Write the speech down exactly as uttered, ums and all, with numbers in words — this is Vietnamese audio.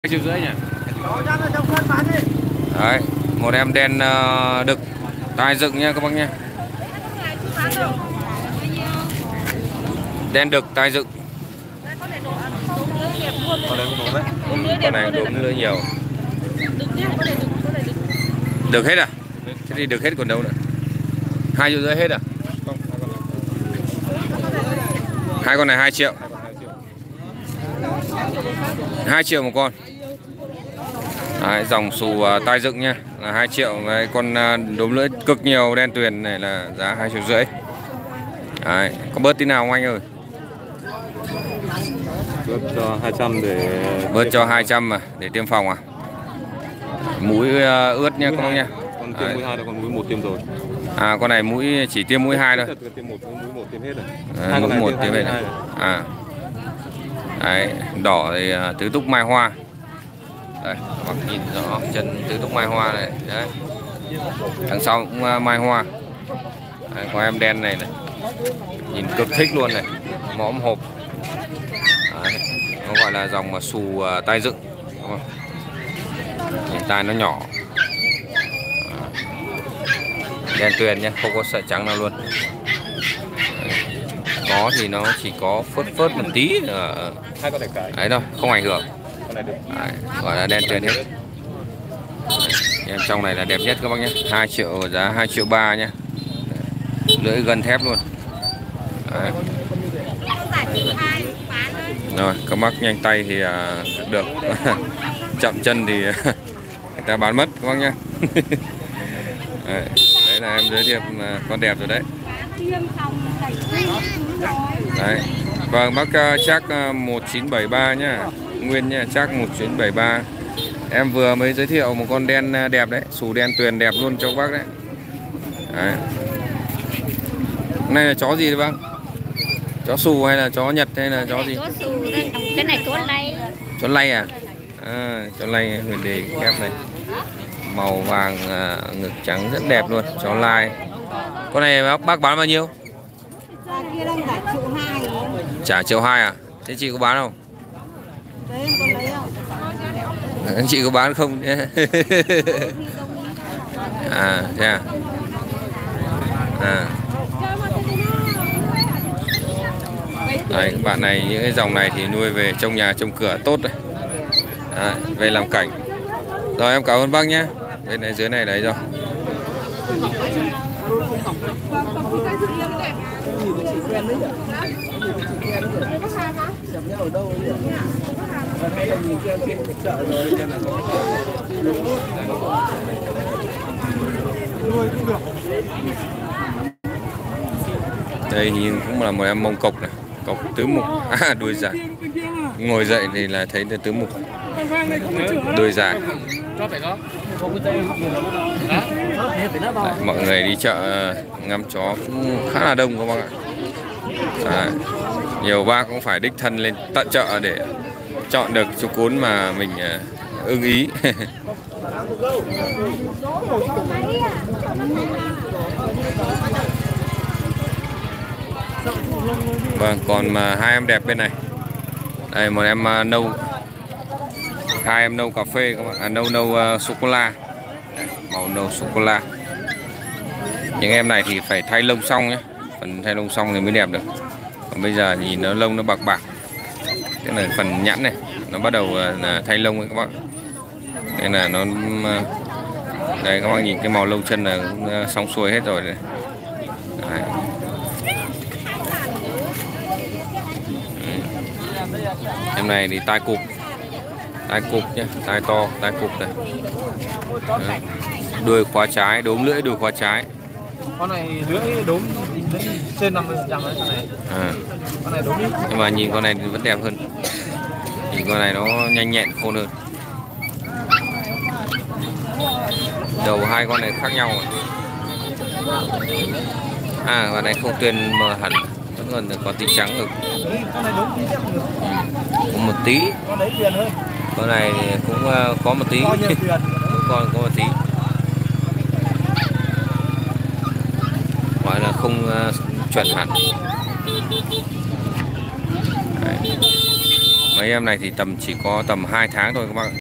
Hai triệu rưỡi nhỉ. Đấy, một em đen uh, đực tai dựng nha các bác nhé. Đen đực tai dựng. Con này đốm lưỡi nhiều. Được hết à? Thế thì được hết còn đâu nữa. Hai triệu rưỡi hết à? Hai con này hai triệu. Hai triệu một con. Đấy, dòng xù uh, tai dựng nha là hai triệu. Đấy, con uh, đốm lưỡi cực nhiều đen tuyền này là giá hai triệu rưỡi. Đấy, có bớt tí nào không anh ơi? Bớt cho hai trăm để bớt cho hai trăm mà để tiêm phòng à? Mũi uh, ướt nha các bác nha. Con tiêm mũi hai rồi, con mũi một tiêm rồi. À, con này mũi chỉ tiêm mũi hai thôi. Tiêm một, mũi một tiêm hết rồi. À, mũi một tiêm hết rồi. À. Đấy, đỏ thì uh, tứ túc mai hoa. Đây, các bác nhìn rõ chân tứ túc mai hoa này. Đấy. Đằng sau cũng uh, mai hoa. Đấy, có em đen này này. Nhìn cực thích luôn này. Mõm hộp. Đấy, nó gọi là dòng mà xù uh, tai dựng. Nhìn tai nó nhỏ. Đen tuyền nhé, không có sợi trắng nào luôn. Đấy. Có thì nó chỉ có phớt phớt một tí ở đấy thôi, không ảnh hưởng. Đấy, gọi là đen tuyền hết. Đấy. Em trong này là đẹp nhất các bác nhé. Hai triệu, giá hai triệu ba nhé. Lưỡi gần thép luôn. Đấy. Rồi, các bác nhanh tay thì à, được. Chậm chân thì người ta bán mất các bác nhé. Đấy. Đấy là em giới thiệu con đẹp rồi đấy. Đấy. Vâng, bác chắc một chín bảy ba nhá. Nguyên nha, chắc một chín bảy ba. Em vừa mới giới thiệu một con đen đẹp đấy, xù đen tuyền đẹp luôn cho bác đấy. Đấy. Này là chó gì đấy bác? Chó xù hay là chó Nhật hay là chó gì? Chó xù, cái này chó lay. Chó lay à? À, chó lay huyền đề kép này. Màu vàng, à, ngực trắng rất đẹp luôn, chó lai. Con này bác, bác bán bao nhiêu? Trả triệu hai à? Thế chị có bán không? Chị có bán không? À, thế à? À. Đấy, các bạn này, những cái dòng này thì nuôi về trong nhà trông cửa tốt đấy. Đấy, về làm cảnh. Rồi em cảm ơn bác nhé. Bên này dưới này đấy rồi. Đây nhìn cũng là một em mông cộc này, cộc tứ mục, à, đuôi dài. Ngồi dậy thì là thấy là tứ mục, đuôi dài. Đấy, mọi người đi chợ ngắm chó cũng khá là đông các bác ạ. Đấy, nhiều bác cũng phải đích thân lên tận chợ để chọn được chú cún mà mình ưng ý. Vâng, còn mà hai em đẹp bên này. Đây một em uh, nâu, hai em nâu cà phê các bạn, à, nâu nâu uh, sô cô la, màu nâu sô cô la. Những em này thì phải thay lông xong nhé, phần thay lông xong thì mới đẹp được. Còn bây giờ nhìn nó lông nó bạc bạc, cái này phần nhẵn này nó bắt đầu uh, thay lông ấy các bạn. Nên là nó uh, đây các bạn nhìn cái màu lông chân là cũng uh, xong xuôi hết rồi này. Đấy. Em này thì tai cụp, tai cụp nhé, tai to, tai cụp này. Đấy. Đuôi khóa trái, đốm lưỡi đuôi khóa trái. Con này lưỡi đốm trên năm mươi phần trăm đấy con này. À. Con này đốm ít. Nhưng mà nhìn con này thì vẫn đẹp hơn. Nhìn con này nó nhanh nhẹn khôn hơn. Đầu hai con này khác nhau. À, con này không tuyền mờ hẳn, vẫn còn có tí trắng được. Con này đốm tí chắc được. Có một tí. Con đấy tuyền hơn. Con này cũng uh, có một tí. Con có một tí. Gọi là không uh, chuẩn hẳn. Đấy. Mấy em này thì tầm chỉ có tầm hai tháng thôi các bạn.